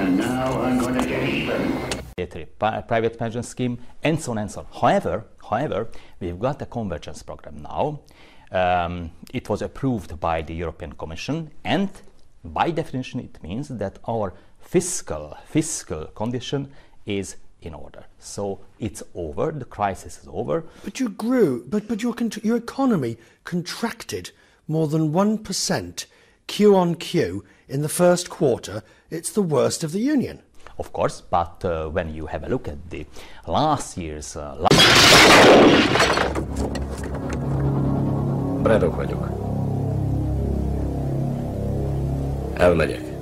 And now I'm going to get even. Private pension scheme, and so on and so on. However, we've got a convergence program now. It was approved by the European Commission, and by definition it means that our fiscal condition is in order. So it's over, the crisis is over. But you grew, but your economy contracted more than 1% Q on Q in the first quarter. It's the worst of the Union. Of course, but when you have a look at the last year's... Bradok vagyok. Elmegyek.